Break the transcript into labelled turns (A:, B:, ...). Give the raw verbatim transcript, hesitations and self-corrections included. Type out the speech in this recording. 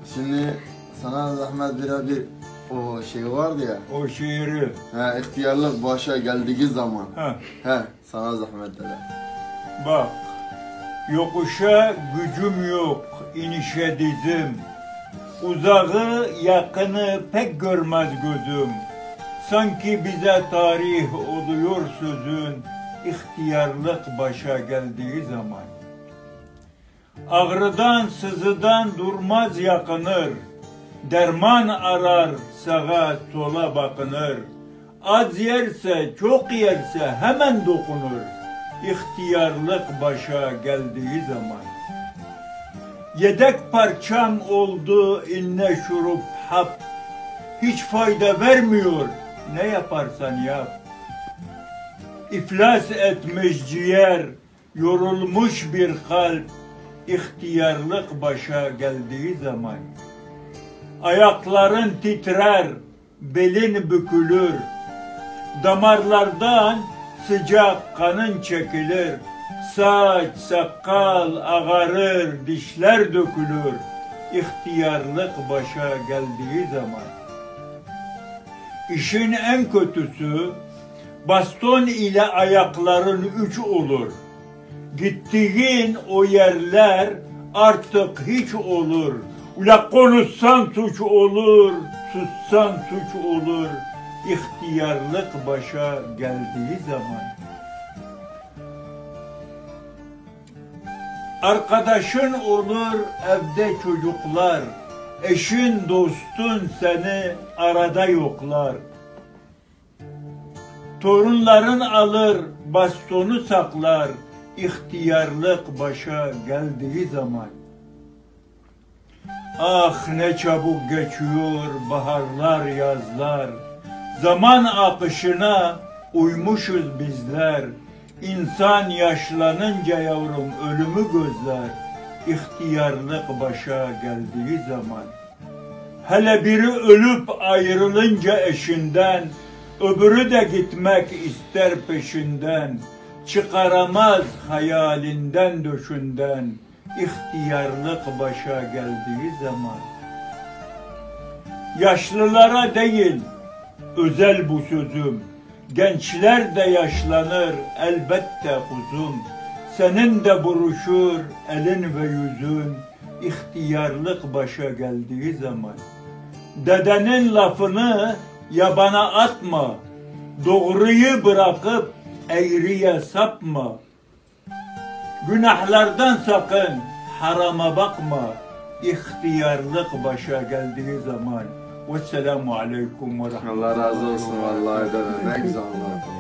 A: Şimdi sana zahmet bir o şey vardı ya.
B: O şiiri.
A: He, ihtiyarlık başa geldiği zaman.
B: Ha.
A: He, sana zahmet dedi.
B: Bak, yokuşa gücüm yok, inişe dizim. Uzağı yakını pek görmez gözüm. Sanki bize tarih oluyor sözün, ihtiyarlık başa geldiği zaman. Ağrıdan, sızıdan durmaz yakınır. Derman arar, sağa sola bakınır. Az yerse, çok yerse hemen dokunur. İhtiyarlık başa geldiği zaman. Yedek parçam oldu inne şurup hap. Hiç fayda vermiyor, ne yaparsan yap. İflas etmiş ciğer, yorulmuş bir kalp. İhtiyarlık başa geldiği zaman. Ayakların titrer, belin bükülür. Damarlardan sıcak kanın çekilir. Saç, sakal ağarır, dişler dökülür. İhtiyarlık başa geldiği zaman. İşin en kötüsü, baston ile ayakların üç olur. Gittiğin o yerler artık hiç olur. Ula konuşsan suç olur, sussan suç olur. İhtiyarlık başa geldiği zaman. Arkadaşın olur evde çocuklar. Eşin, dostun seni arada yoklar. Torunların alır, bastonu saklar. İhtiyarlık başa geldiği zaman. Ah ne çabuk geçiyor baharlar, yazlar. Zaman akışına uymuşuz bizler. İnsan yaşlanınca yavrum ölümü gözler. İhtiyarlık başa geldiği zaman. Hele biri ölüp ayrılınca eşinden, öbürü de gitmek ister peşinden. Çıkaramaz hayalinden döşünden. İhtiyarlık başa geldiği zaman. Yaşlılara değil özel bu sözüm. Gençler de yaşlanır elbette kuzum. Senin de buruşur elin ve yüzün. İhtiyarlık başa geldiği zaman. Dedenin lafını yabana atma. Doğruyu bırakıp eğriye sapma. Günahlardan sakın harama bakma. İhtiyarlık başa geldiği zaman. Vesselamu aleyküm ve rahmetullah.
A: Allah razı olsun vallahi dede, ne güzel anlattın.